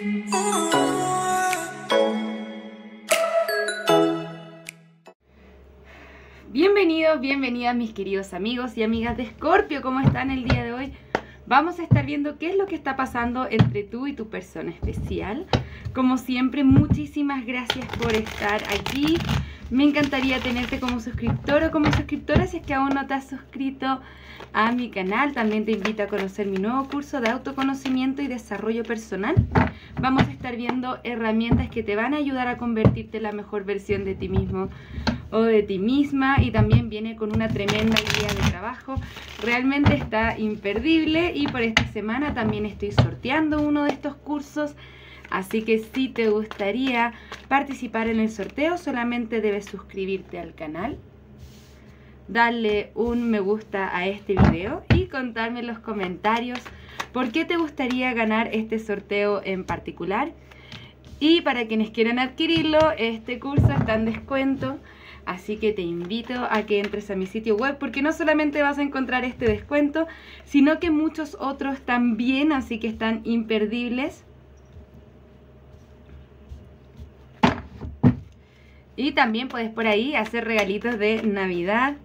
Bienvenidos, bienvenidas mis queridos amigos y amigas de Escorpio, ¿cómo están el día de hoy? Vamos a estar viendo qué es lo que está pasando entre tú y tu persona especial. Como siempre, muchísimas gracias por estar aquí. Me encantaría tenerte como suscriptor o como suscriptora si es que aún no te has suscrito a mi canal. También te invito a conocer mi nuevo curso de autoconocimiento y desarrollo personal. Vamos a estar viendo herramientas que te van a ayudar a convertirte en la mejor versión de ti mismo o de ti misma, y también viene con una tremenda guía de trabajo. Realmente está imperdible, y por esta semana también estoy sorteando uno de estos cursos, así que si te gustaría participar en el sorteo solamente debes suscribirte al canal, darle un me gusta a este video y contarme en los comentarios por qué te gustaría ganar este sorteo en particular. Y para quienes quieran adquirirlo, este curso está en descuento, así que te invito a que entres a mi sitio web, porque no solamente vas a encontrar este descuento, sino que muchos otros también, así que están imperdibles. Y también puedes por ahí hacer regalitos de Navidad,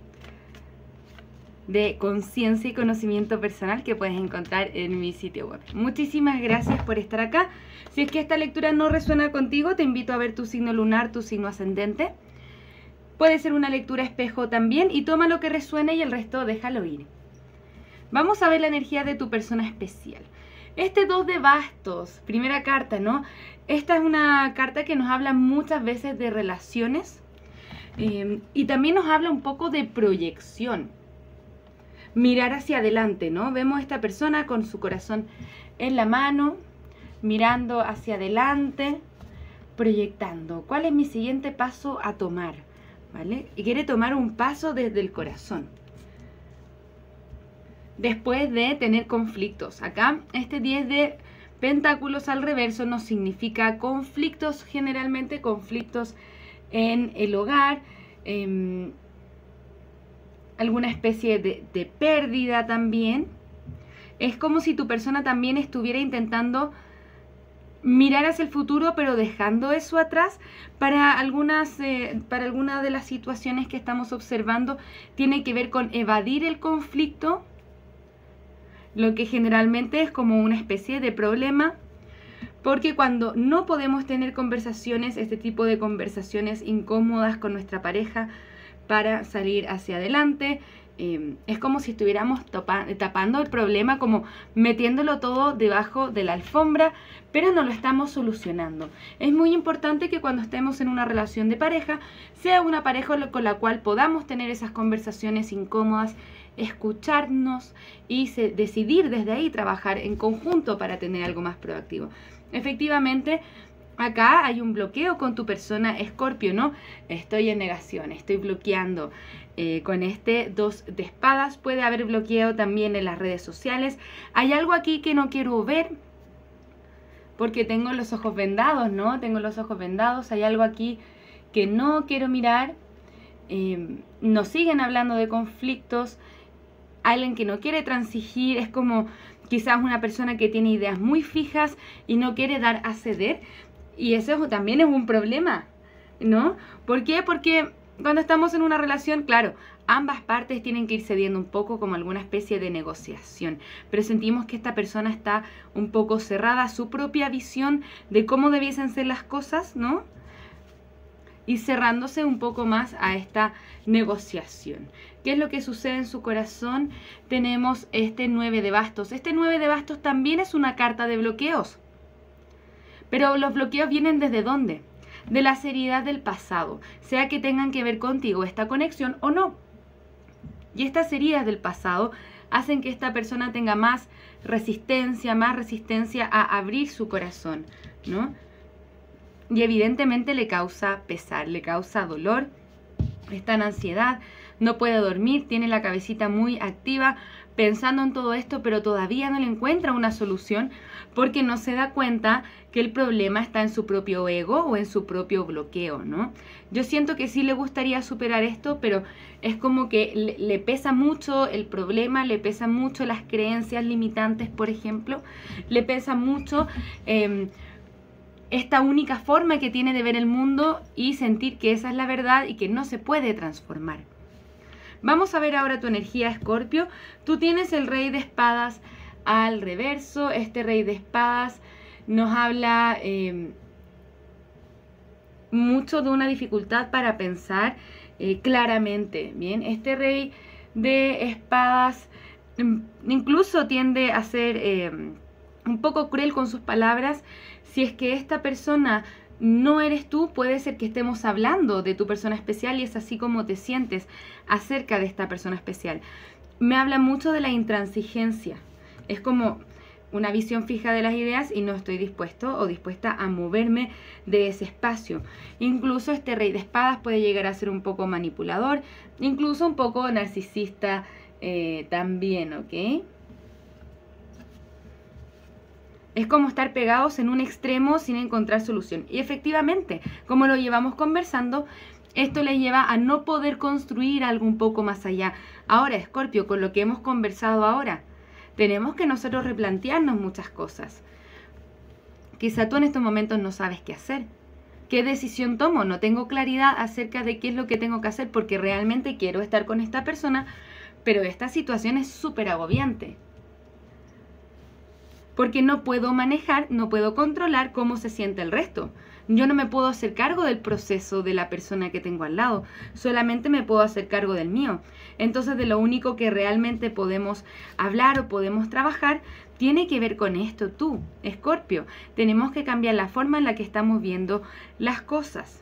de conciencia y conocimiento personal que puedes encontrar en mi sitio web. Muchísimas gracias por estar acá. Si es que esta lectura no resuena contigo, te invito a ver tu signo lunar, tu signo ascendente. Puede ser una lectura espejo también, y toma lo que resuene y el resto déjalo ir. Vamos a ver la energía de tu persona especial. Este 2 de bastos, primera carta, ¿no? Esta es una carta que nos habla muchas veces de relaciones y también nos habla un poco de proyección. Mirar hacia adelante, ¿no? Vemos a esta persona con su corazón en la mano, mirando hacia adelante, proyectando. ¿Cuál es mi siguiente paso a tomar? ¿Vale? Y quiere tomar un paso desde el corazón. Después de tener conflictos. Acá, este 10 de pentáculos al reverso nos significa conflictos, generalmente conflictos en el hogar, alguna especie de pérdida también. Es como si tu persona también estuviera intentando mirar hacia el futuro, pero dejando eso atrás. Para algunas de las situaciones que estamos observando, tiene que ver con evadir el conflicto, lo que generalmente es como una especie de problema, porque cuando no podemos tener conversaciones, este tipo de conversaciones incómodas con nuestra pareja para salir hacia adelante, es como si estuviéramos tapando el problema, como metiéndolo todo debajo de la alfombra, pero no lo estamos solucionando. Es muy importante que cuando estemos en una relación de pareja, sea una pareja con la cual podamos tener esas conversaciones incómodas, escucharnos y decidir desde ahí trabajar en conjunto para tener algo más proactivo. Efectivamente, acá hay un bloqueo con tu persona Escorpio, ¿no? Estoy en negación, estoy bloqueando. Con este 2 de espadas puede haber bloqueo también en las redes sociales. Hay algo aquí que no quiero ver porque tengo los ojos vendados, ¿no? Tengo los ojos vendados. Hay algo aquí que no quiero mirar. Nos siguen hablando de conflictos. Alguien que no quiere transigir. Es como quizás una persona que tiene ideas muy fijas y no quiere dar a ceder. Y eso también es un problema, ¿no? ¿Por qué? Porque cuando estamos en una relación, claro, ambas partes tienen que ir cediendo un poco, como alguna especie de negociación. Pero sentimos que esta persona está un poco cerrada a su propia visión de cómo debiesen ser las cosas, ¿no? Y cerrándose un poco más a esta negociación. ¿Qué es lo que sucede en su corazón? Tenemos este 9 de bastos. Este 9 de bastos también es una carta de bloqueos. Pero los bloqueos vienen ¿desde dónde? De la seriedad del pasado, sea que tengan que ver contigo esta conexión o no. Y estas heridas del pasado hacen que esta persona tenga más resistencia a abrir su corazón, ¿no? Y evidentemente le causa pesar, le causa dolor, está en ansiedad, no puede dormir, tiene la cabecita muy activa pensando en todo esto, pero todavía no le encuentra una solución porque no se da cuenta que el problema está en su propio ego o en su propio bloqueo, ¿no? Yo siento que sí le gustaría superar esto, pero es como que le pesa mucho el problema, le pesa mucho las creencias limitantes, por ejemplo, le pesa mucho esta única forma que tiene de ver el mundo y sentir que esa es la verdad y que no se puede transformar. Vamos a ver ahora tu energía, Escorpio. Tú tienes el Rey de Espadas al reverso. Este Rey de Espadas nos habla mucho de una dificultad para pensar claramente. Bien, este Rey de Espadas incluso tiende a ser un poco cruel con sus palabras. Si es que esta persona no eres tú, puede ser que estemos hablando de tu persona especial y es así como te sientes acerca de esta persona especial. Me habla mucho de la intransigencia. Es como una visión fija de las ideas y no estoy dispuesto o dispuesta a moverme de ese espacio. Incluso este Rey de Espadas puede llegar a ser un poco manipulador, incluso un poco narcisista también, ¿ok? Es como estar pegados en un extremo sin encontrar solución. Y efectivamente, como lo llevamos conversando, esto le lleva a no poder construir algo un poco más allá. Ahora, Escorpio, con lo que hemos conversado ahora, tenemos que nosotros replantearnos muchas cosas. Quizá tú en estos momentos no sabes qué hacer. ¿Qué decisión tomo? No tengo claridad acerca de qué es lo que tengo que hacer porque realmente quiero estar con esta persona, pero esta situación es súper agobiante. Porque no puedo manejar, no puedo controlar cómo se siente el resto. Yo no me puedo hacer cargo del proceso de la persona que tengo al lado, solamente me puedo hacer cargo del mío. Entonces, de lo único que realmente podemos hablar o podemos trabajar, tiene que ver con esto tú, Escorpio. Tenemos que cambiar la forma en la que estamos viendo las cosas.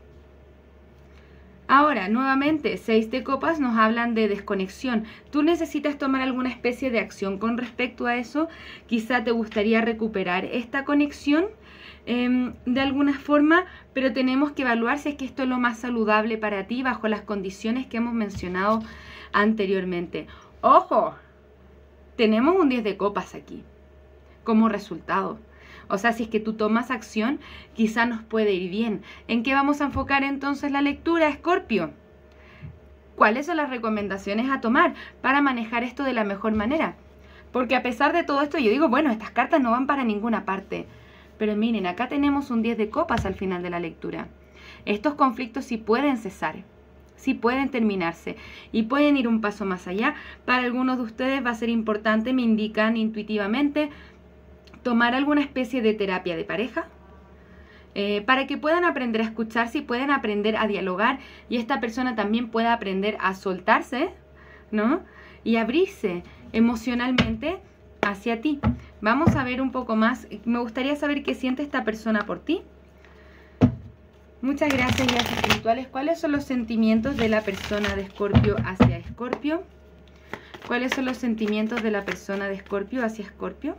Ahora, nuevamente, 6 de copas nos hablan de desconexión. Tú necesitas tomar alguna especie de acción con respecto a eso. Quizá te gustaría recuperar esta conexión de alguna forma, pero tenemos que evaluar si es que esto es lo más saludable para ti bajo las condiciones que hemos mencionado anteriormente. ¡Ojo! Tenemos un 10 de copas aquí como resultado. O sea, si es que tú tomas acción, quizá nos puede ir bien. ¿En qué vamos a enfocar entonces la lectura, Escorpio? ¿Cuáles son las recomendaciones a tomar para manejar esto de la mejor manera? Porque a pesar de todo esto, yo digo, bueno, estas cartas no van para ninguna parte. Pero miren, acá tenemos un 10 de copas al final de la lectura. Estos conflictos sí pueden cesar, sí pueden terminarse y pueden ir un paso más allá. Para algunos de ustedes va a ser importante, me indican intuitivamente, tomar alguna especie de terapia de pareja para que puedan aprender a escucharse y puedan aprender a dialogar y esta persona también pueda aprender a soltarse, ¿no? Y abrirse emocionalmente hacia ti. Vamos a ver un poco más. Me gustaría saber qué siente esta persona por ti. Muchas gracias, guías espirituales. ¿Cuáles son los sentimientos de la persona de Escorpio hacia Escorpio? ¿Cuáles son los sentimientos de la persona de Escorpio hacia Escorpio?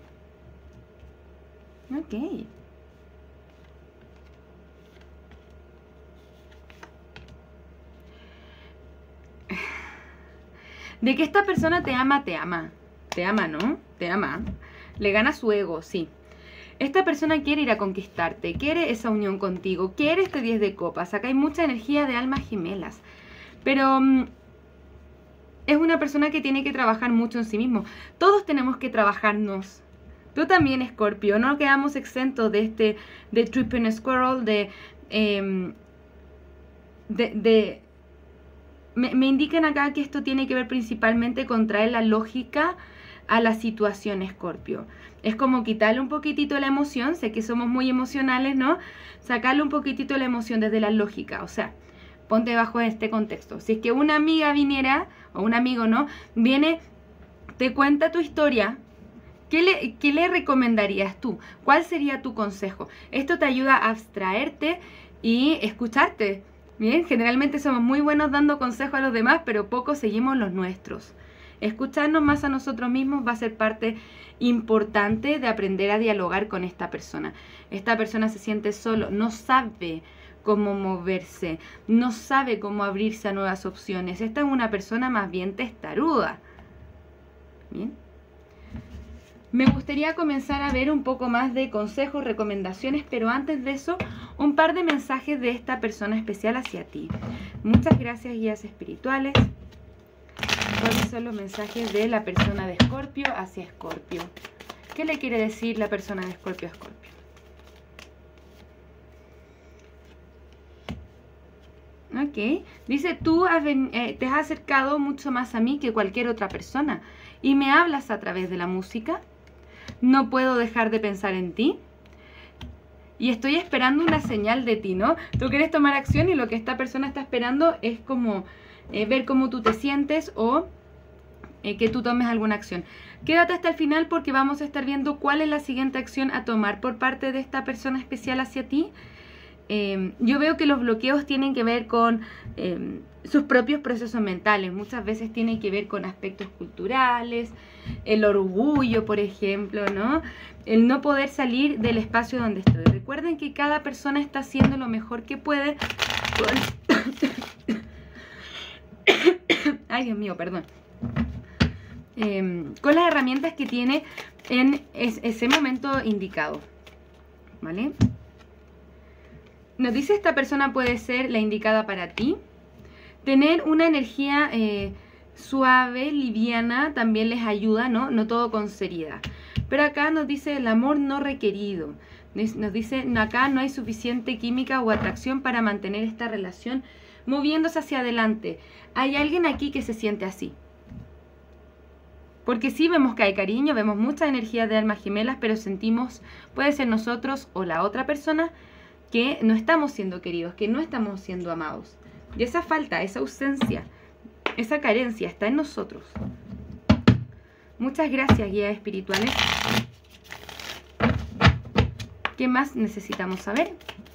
Ok. De que esta persona te ama, te ama. Te ama, ¿no? Te ama. Le gana su ego, sí. Esta persona quiere ir a conquistarte, quiere esa unión contigo, quiere este 10 de copas. Acá hay mucha energía de almas gemelas. Pero es una persona que tiene que trabajar mucho en sí mismo. Todos tenemos que trabajarnos. Tú también, Escorpio, no quedamos exentos de Tripping Squirrel, me indican acá que esto tiene que ver principalmente con traer la lógica a la situación, Escorpio. Es como quitarle un poquitito la emoción, sé que somos muy emocionales, ¿no? Sacarle un poquitito la emoción desde la lógica, o sea, ponte bajo este contexto. Si es que una amiga viniera, o un amigo, ¿no? Viene, te cuenta tu historia, ¿qué le recomendarías tú? ¿Cuál sería tu consejo? Esto te ayuda a abstraerte y escucharte. Bien, generalmente somos muy buenos dando consejos a los demás, pero poco seguimos los nuestros. Escucharnos más a nosotros mismos va a ser parte importante de aprender a dialogar con esta persona. Esta persona se siente solo, no sabe cómo moverse, no sabe cómo abrirse a nuevas opciones. Esta es una persona más bien testaruda. Bien. Me gustaría comenzar a ver un poco más de consejos, recomendaciones, pero antes de eso, un par de mensajes de esta persona especial hacia ti. Muchas gracias, guías espirituales. ¿Cuáles son los mensajes de la persona de Escorpio hacia Escorpio? ¿Qué le quiere decir la persona de Escorpio a Escorpio? Ok, dice, tú te has acercado mucho más a mí que cualquier otra persona y me hablas a través de la música. No puedo dejar de pensar en ti y estoy esperando una señal de ti, ¿no? Tú quieres tomar acción y lo que esta persona está esperando es como ver cómo tú te sientes o que tú tomes alguna acción. Quédate hasta el final porque vamos a estar viendo cuál es la siguiente acción a tomar por parte de esta persona especial hacia ti. Yo veo que los bloqueos tienen que ver con sus propios procesos mentales. Muchas veces tienen que ver con aspectos culturales, el orgullo, por ejemplo, ¿no? El no poder salir del espacio donde estoy. Recuerden que cada persona está haciendo lo mejor que puede con... Ay, Dios mío, perdón. Con las herramientas que tiene en ese momento indicado, ¿vale? Nos dice esta persona puede ser la indicada para ti. Tener una energía suave, liviana, también les ayuda, ¿no? No todo con seriedad. Pero acá nos dice el amor no requerido. Nos dice, acá no hay suficiente química o atracción para mantener esta relación moviéndose hacia adelante. Hay alguien aquí que se siente así. Porque sí vemos que hay cariño, vemos mucha energía de almas gemelas, pero sentimos, puede ser nosotros o la otra persona, que no estamos siendo queridos, que no estamos siendo amados. Y esa falta, esa ausencia, esa carencia está en nosotros. Muchas gracias, guías espirituales. ¿Qué más necesitamos saber?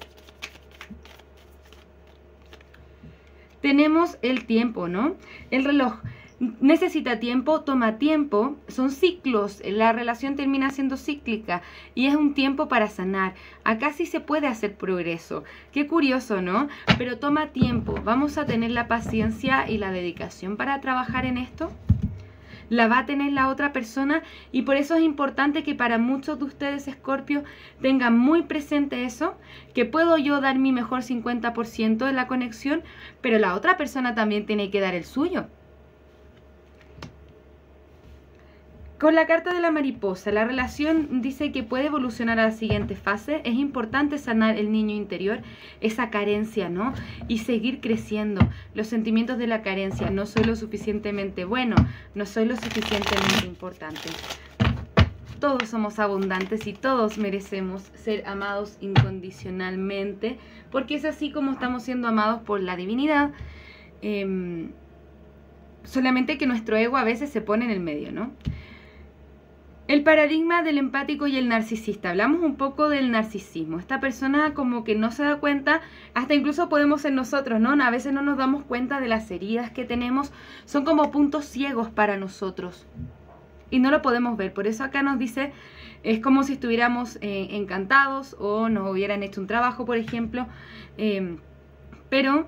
Tenemos el tiempo, ¿no? El reloj necesita tiempo, toma tiempo, son ciclos, la relación termina siendo cíclica y es un tiempo para sanar. Acá sí se puede hacer progreso. Qué curioso, ¿no? Pero toma tiempo. ¿Vamos a tener la paciencia y la dedicación para trabajar en esto? La va a tener la otra persona y por eso es importante que para muchos de ustedes, Escorpio, tengan muy presente eso, que puedo yo dar mi mejor 50% de la conexión, pero la otra persona también tiene que dar el suyo. Con la carta de la mariposa, la relación dice que puede evolucionar a la siguiente fase. Es importante sanar el niño interior, esa carencia, ¿no? Y seguir creciendo. Los sentimientos de la carencia. No soy lo suficientemente bueno, no soy lo suficientemente importante. Todos somos abundantes y todos merecemos ser amados incondicionalmente, porque es así como estamos siendo amados por la divinidad. Solamente que nuestro ego a veces se pone en el medio, ¿no? El paradigma del empático y el narcisista. Hablamos un poco del narcisismo. Esta persona como que no se da cuenta, hasta incluso podemos ser nosotros, ¿no? A veces no nos damos cuenta de las heridas que tenemos. Son como puntos ciegos para nosotros. Y no lo podemos ver. Por eso acá nos dice, es como si estuviéramos encantados o nos hubieran hecho un trabajo, por ejemplo. Pero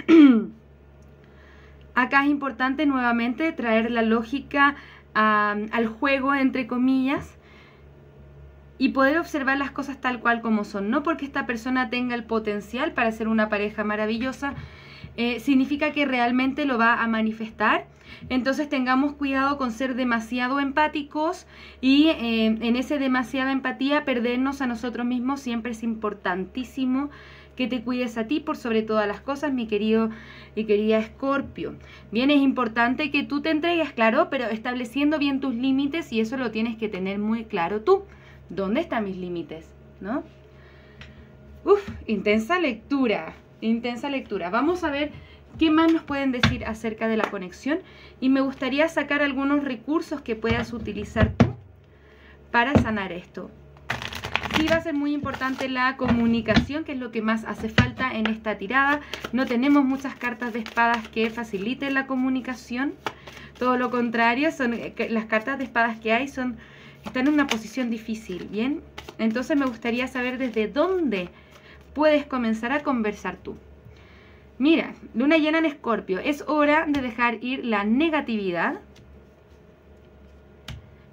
acá es importante nuevamente traer la lógica al juego, entre comillas, y poder observar las cosas tal cual como son. No porque esta persona tenga el potencial para ser una pareja maravillosa, significa que realmente lo va a manifestar. Entonces tengamos cuidado con ser demasiado empáticos y en esa demasiada empatía perdernos a nosotros mismos. Siempre es importantísimo que te cuides a ti por sobre todas las cosas, mi querido y querida Escorpio. Bien, es importante que tú te entregues, claro, pero estableciendo bien tus límites, y eso lo tienes que tener muy claro tú. ¿Dónde están mis límites? ¿No? Intensa lectura, intensa lectura. Vamos a ver qué más nos pueden decir acerca de la conexión, y me gustaría sacar algunos recursos que puedas utilizar tú para sanar esto. Sí va a ser muy importante la comunicación, que es lo que más hace falta en esta tirada. No tenemos muchas cartas de espadas que faciliten la comunicación. Todo lo contrario, las cartas de espadas que hay están en una posición difícil, ¿bien? Entonces me gustaría saber desde dónde puedes comenzar a conversar tú. Mira, luna llena en Escorpio. Es hora de dejar ir la negatividad.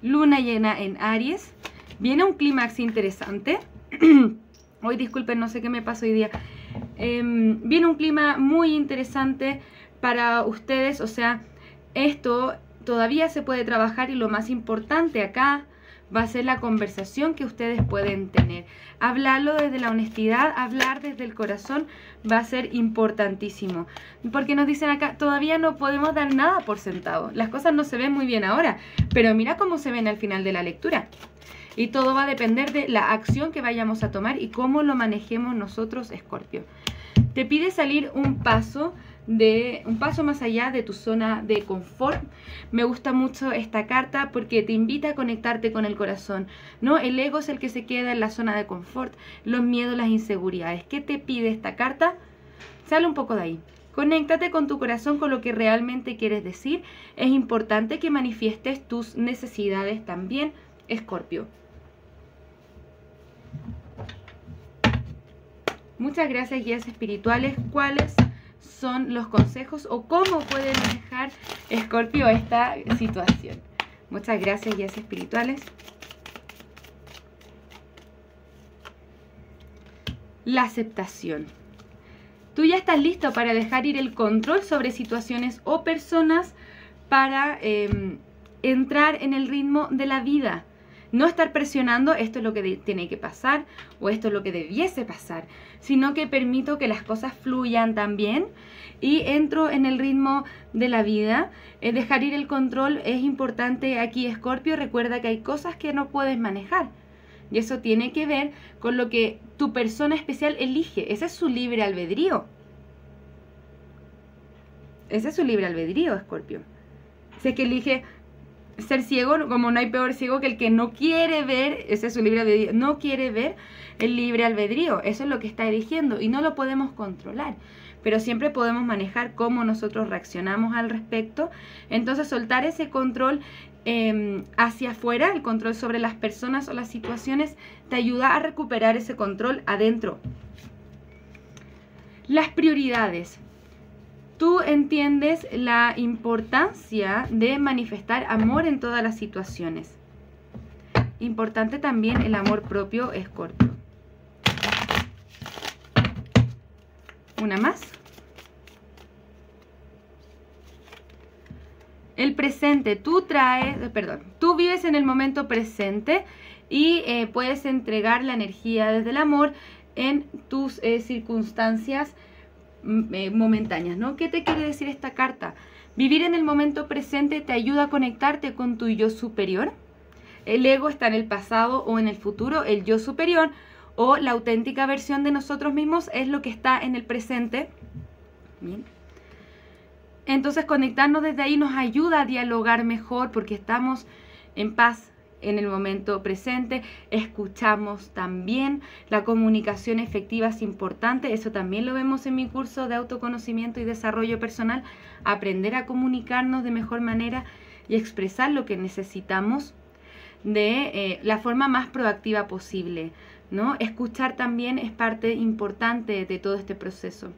luna llena en Aries. Viene un clímax interesante. Hoy disculpen, no sé qué me pasó hoy día. Viene un clima muy interesante para ustedes, o sea, esto todavía se puede trabajar y lo más importante acá va a ser la conversación que ustedes pueden tener. Hablarlo desde la honestidad, hablar desde el corazón va a ser importantísimo. Porque nos dicen acá, todavía no podemos dar nada por sentado. Las cosas no se ven muy bien ahora, pero mira cómo se ven al final de la lectura. Y todo va a depender de la acción que vayamos a tomar y cómo lo manejemos nosotros, Escorpio. Te pide salir un paso más allá de tu zona de confort. Me gusta mucho esta carta porque te invita a conectarte con el corazón, ¿no? El ego es el que se queda en la zona de confort, los miedos, las inseguridades. ¿Qué te pide esta carta? Sale un poco de ahí. Conéctate con tu corazón, con lo que realmente quieres decir. Es importante que manifiestes tus necesidades también, Escorpio. Muchas gracias, guías espirituales. ¿Cuáles son los consejos o cómo puede manejar Escorpio esta situación? Muchas gracias, guías espirituales. La aceptación. Tú ya estás listo para dejar ir el control sobre situaciones o personas para entrar en el ritmo de la vida. No estar presionando, esto es lo que tiene que pasar o esto es lo que debiese pasar, sino que permito que las cosas fluyan también y entro en el ritmo de la vida. Dejar ir el control es importante aquí, Escorpio. Recuerda que hay cosas que no puedes manejar y eso tiene que ver con lo que tu persona especial elige. Ese es su libre albedrío. Ese es su libre albedrío, Escorpio. Si es que elige ser ciego, como no hay peor ciego que el que no quiere ver, ese es su libre albedrío, no quiere ver el libre albedrío, eso es lo que está eligiendo y no lo podemos controlar, pero siempre podemos manejar cómo nosotros reaccionamos al respecto. Entonces soltar ese control hacia afuera, el control sobre las personas o las situaciones, te ayuda a recuperar ese control adentro. Las prioridades. Tú entiendes la importancia de manifestar amor en todas las situaciones. Importante también el amor propio, Escorpio. Una más. El presente. Tú vives en el momento presente y puedes entregar la energía desde el amor en tus circunstancias momentáneas, ¿no? ¿Qué te quiere decir esta carta? Vivir en el momento presente te ayuda a conectarte con tu yo superior. El ego está en el pasado o en el futuro. El yo superior o la auténtica versión de nosotros mismos es lo que está en el presente. Bien. Entonces conectarnos desde ahí nos ayuda a dialogar mejor porque estamos en paz en el momento presente, escuchamos también, la comunicación efectiva es importante, eso también lo vemos en mi curso de autoconocimiento y desarrollo personal, aprender a comunicarnos de mejor manera y expresar lo que necesitamos de la forma más proactiva posible, ¿no? Escuchar también es parte importante de todo este proceso.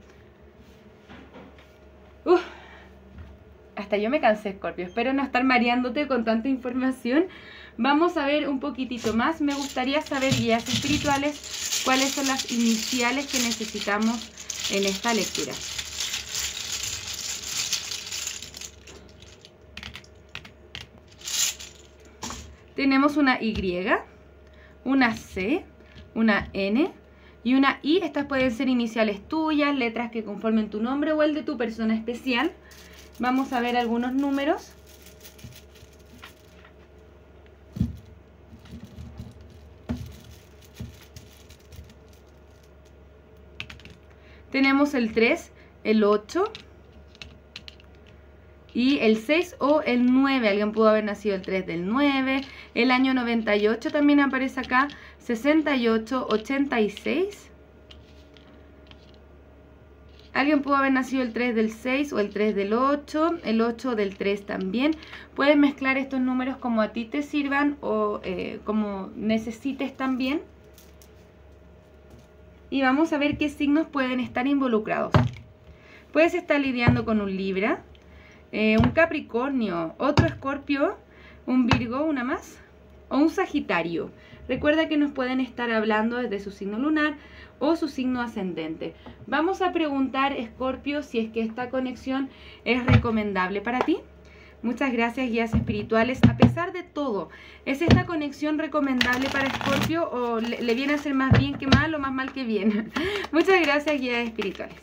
Hasta yo me cansé, Escorpio, espero no estar mareándote con tanta información. Vamos a ver un poquitito más. Me gustaría saber, guías espirituales, cuáles son las iniciales que necesitamos en esta lectura. Tenemos una Y, una C, una N y una I. Estas pueden ser iniciales tuyas, letras que conformen tu nombre o el de tu persona especial. Vamos a ver algunos números. Tenemos el 3, el 8 y el 6 o el 9. Alguien pudo haber nacido el 3 del 9. El año 98 también aparece acá. 68, 86. Alguien pudo haber nacido el 3 del 6 o el 3 del 8. El 8 del 3 también. Puedes mezclar estos números como a ti te sirvan o como necesites también. Y vamos a ver qué signos pueden estar involucrados. Puedes estar lidiando con un Libra, un Capricornio, otro Escorpio, un Virgo, una más. o un Sagitario. Recuerda que nos pueden estar hablando desde su signo lunar o su signo ascendente. Vamos a preguntar, Escorpio, si es que esta conexión es recomendable para ti. Muchas gracias, guías espirituales. A pesar de todo, ¿es esta conexión recomendable para Escorpio o le viene a ser más bien que mal o más mal que bien? Muchas gracias, guías espirituales.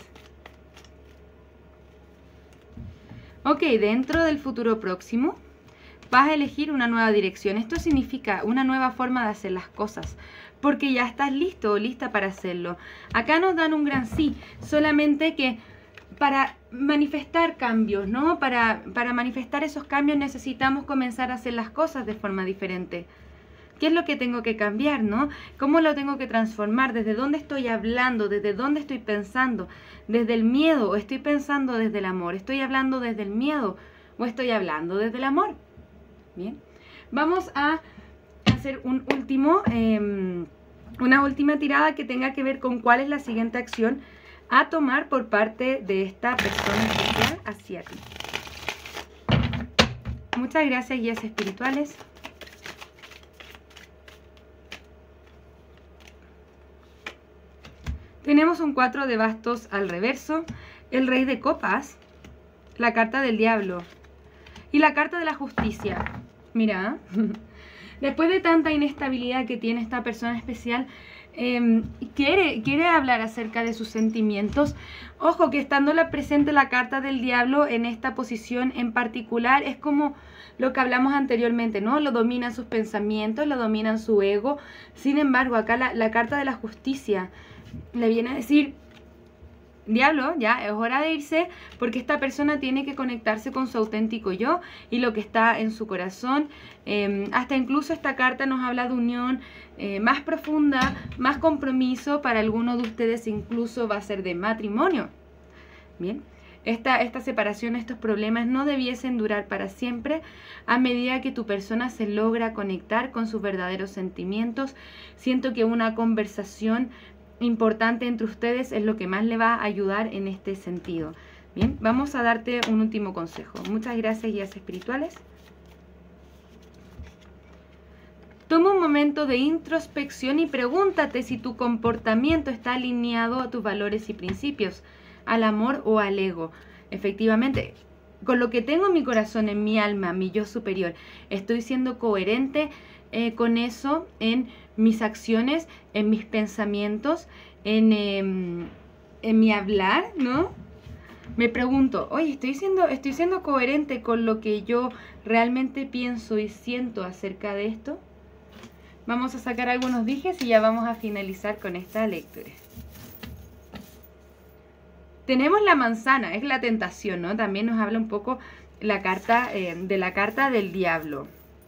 Ok, dentro del futuro próximo vas a elegir una nueva dirección. Esto significa una nueva forma de hacer las cosas, porque ya estás listo o lista para hacerlo. Acá nos dan un gran sí, solamente que para manifestar cambios, ¿no? Para manifestar esos cambios necesitamos comenzar a hacer las cosas de forma diferente. ¿Qué es lo que tengo que cambiar, no? ¿Cómo lo tengo que transformar? ¿Desde dónde estoy hablando? ¿Desde dónde estoy pensando? ¿Desde el miedo o estoy pensando desde el amor? ¿Estoy hablando desde el miedo o estoy hablando desde el amor? Bien, vamos a hacer una última tirada que tenga que ver con cuál es la siguiente acción a tomar por parte de esta persona especial hacia ti. Muchas gracias, guías espirituales. Tenemos un 4 de bastos al reverso, el rey de copas, la carta del diablo y la carta de la justicia. Mira, después de tanta inestabilidad que tiene esta persona especial, quiere hablar acerca de sus sentimientos. Ojo que estando presente la carta del diablo en esta posición en particular, es como lo que hablamos anteriormente, ¿no? Lo dominan sus pensamientos, lo dominan su ego. Sin embargo, acá la carta de la justicia le viene a decir: diablo, ya es hora de irse, porque esta persona tiene que conectarse con su auténtico yo y lo que está en su corazón. Hasta incluso esta carta nos habla de unión más profunda, más compromiso. Para algunos de ustedes incluso va a ser de matrimonio. Bien, esta separación, estos problemas no debiesen durar para siempre. A medida que tu persona se logra conectar con sus verdaderos sentimientos, siento que una conversación importante entre ustedes es lo que más le va a ayudar en este sentido. Bien, vamos a darte un último consejo. Muchas gracias, guías espirituales. Toma un momento de introspección y pregúntate si tu comportamiento está alineado a tus valores y principios, al amor o al ego. Efectivamente, con lo que tengo en mi corazón, en mi alma, mi yo superior, ¿estoy siendo coherente con eso en mis acciones, en mis pensamientos, en mi hablar, ¿no? Me pregunto, oye, ¿estoy siendo coherente con lo que yo realmente pienso y siento acerca de esto? Vamos a sacar algunos dijes y ya vamos a finalizar con esta lectura. Tenemos la manzana, es la tentación, ¿no? También nos habla un poco la carta de la carta del diablo.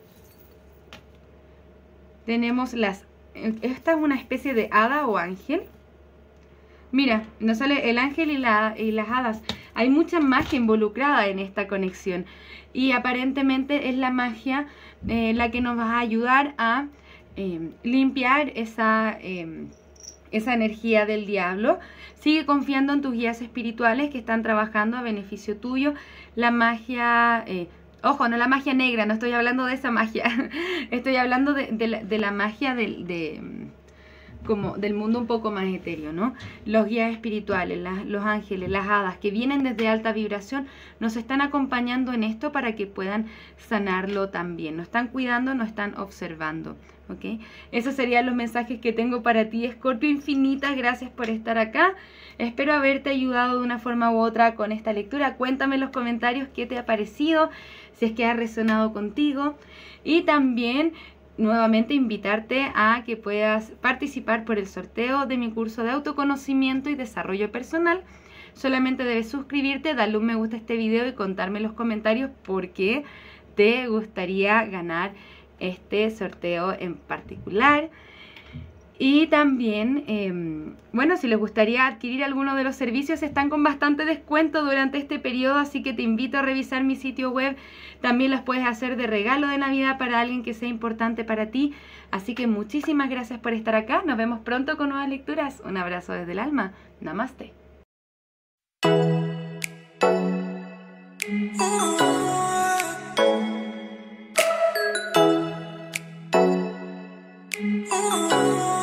Tenemos esta es una especie de hada o ángel. Mira, nos sale el ángel y las hadas. Hay mucha magia involucrada en esta conexión. Y aparentemente es la magia la que nos va a ayudar a limpiar esa energía del diablo. Sigue confiando en tus guías espirituales que están trabajando a beneficio tuyo. La magia... ojo, no la magia negra, no estoy hablando de esa magia. Estoy hablando de la magia como del mundo un poco más etéreo, ¿no? Los guías espirituales, los ángeles, las hadas que vienen desde alta vibración nos están acompañando en esto para que puedan sanarlo también. Nos están cuidando, nos están observando, ¿ok? Esos serían los mensajes que tengo para ti, Escorpio. Infinitas gracias por estar acá. Espero haberte ayudado de una forma u otra con esta lectura. Cuéntame en los comentarios qué te ha parecido, si es que ha resonado contigo. Y también nuevamente invitarte a que puedas participar por el sorteo de mi curso de autoconocimiento y desarrollo personal. Solamente debes suscribirte, darle un me gusta a este video y contarme en los comentarios por qué te gustaría ganar este sorteo en particular. Y también, bueno, si les gustaría adquirir alguno de los servicios, están con bastante descuento durante este periodo, así que te invito a revisar mi sitio web. También los puedes hacer de regalo de Navidad para alguien que sea importante para ti. Así que muchísimas gracias por estar acá. Nos vemos pronto con nuevas lecturas. Un abrazo desde el alma. Namaste. Oh.